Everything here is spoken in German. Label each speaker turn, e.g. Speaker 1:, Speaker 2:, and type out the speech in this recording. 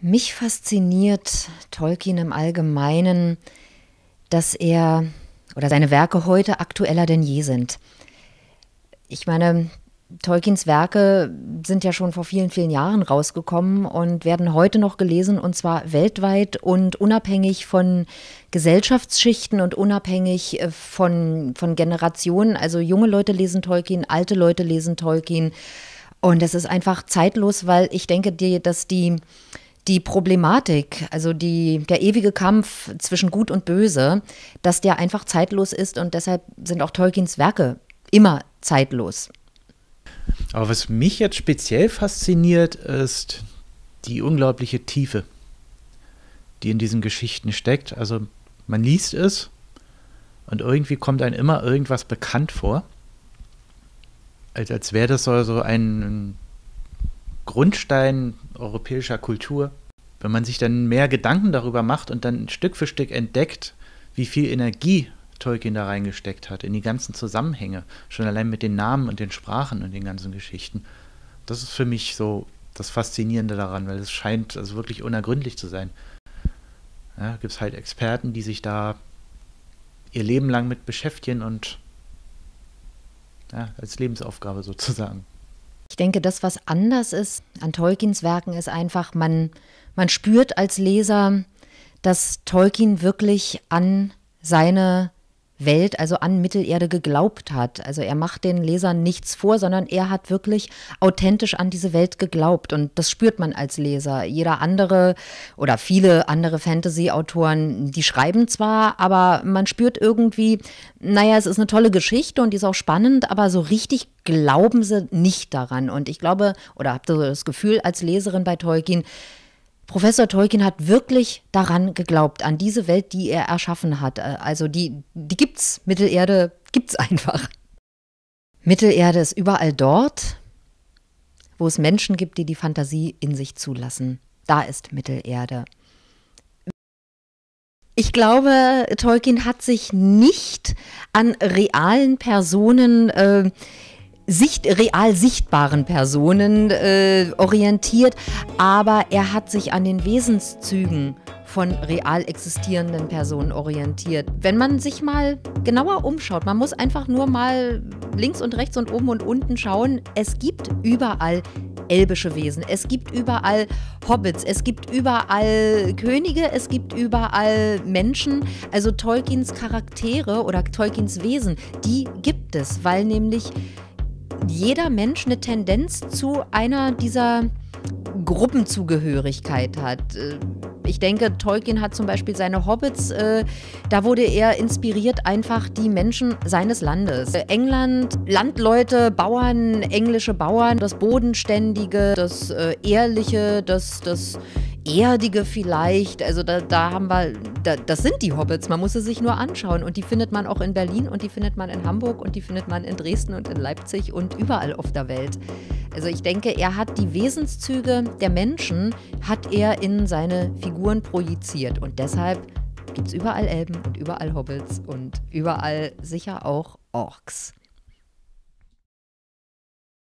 Speaker 1: Mich fasziniert Tolkien im Allgemeinen, dass er oder seine Werke heute aktueller denn je sind. Ich meine, Tolkiens Werke sind ja schon vor vielen, vielen Jahren rausgekommen und werden heute noch gelesen, und zwar weltweit und unabhängig von Gesellschaftsschichten und unabhängig von Generationen. Also junge Leute lesen Tolkien, alte Leute lesen Tolkien, und das ist einfach zeitlos, weil ich denke, dass die Problematik, also der ewige Kampf zwischen Gut und Böse, dass der einfach zeitlos ist, und deshalb sind auch Tolkiens Werke immer zeitlos.
Speaker 2: Aber was mich jetzt speziell fasziniert, ist die unglaubliche Tiefe, die in diesen Geschichten steckt. Also man liest es und irgendwie kommt einem immer irgendwas bekannt vor, als wäre das so ein Grundstein europäischer Kultur. Wenn man sich dann mehr Gedanken darüber macht und dann Stück für Stück entdeckt, wie viel Energie Tolkien da reingesteckt hat, in die ganzen Zusammenhänge, schon allein mit den Namen und den Sprachen und den ganzen Geschichten. Das ist für mich so das Faszinierende daran, weil es scheint also wirklich unergründlich zu sein. Ja, gibt es halt Experten, die sich da ihr Leben lang mit beschäftigen und ja, als Lebensaufgabe sozusagen.
Speaker 1: Ich denke, das, was anders ist an Tolkiens Werken, ist einfach, man spürt als Leser, dass Tolkien wirklich an seine Welt, also an Mittelerde geglaubt hat. Also er macht den Lesern nichts vor, sondern er hat wirklich authentisch an diese Welt geglaubt, und das spürt man als Leser. Jeder andere oder viele andere Fantasy-Autoren, die schreiben zwar, aber man spürt irgendwie, naja, es ist eine tolle Geschichte und die ist auch spannend, aber so richtig glauben sie nicht daran. Und ich glaube, oder habe so das Gefühl als Leserin bei Tolkien, Professor Tolkien hat wirklich daran geglaubt, an diese Welt, die er erschaffen hat. Also die gibt's, Mittelerde gibt's einfach. Mittelerde ist überall dort, wo es Menschen gibt, die die Fantasie in sich zulassen. Da ist Mittelerde. Ich glaube, Tolkien hat sich nicht an realen Personen real sichtbaren Personen orientiert, aber er hat sich an den Wesenszügen von real existierenden Personen orientiert. Wenn man sich mal genauer umschaut, man muss einfach nur mal links und rechts und oben und unten schauen, es gibt überall elbische Wesen, es gibt überall Hobbits, es gibt überall Könige, es gibt überall Menschen. Also Tolkiens Charaktere oder Tolkiens Wesen, die gibt es, weil nämlich jeder Mensch eine Tendenz zu einer dieser Gruppenzugehörigkeit hat. Ich denke, Tolkien hat zum Beispiel seine Hobbits, da wurde er inspiriert, einfach die Menschen seines Landes. England, Landleute, Bauern, englische Bauern, das Bodenständige, das Ehrliche, das Erdige vielleicht, also da haben wir, das sind die Hobbits, man muss sie sich nur anschauen, und die findet man auch in Berlin und die findet man in Hamburg und die findet man in Dresden und in Leipzig und überall auf der Welt. Also ich denke, er hat die Wesenszüge der Menschen, hat er in seine Figuren projiziert, und deshalb gibt es überall Elben und überall Hobbits und überall sicher auch Orks.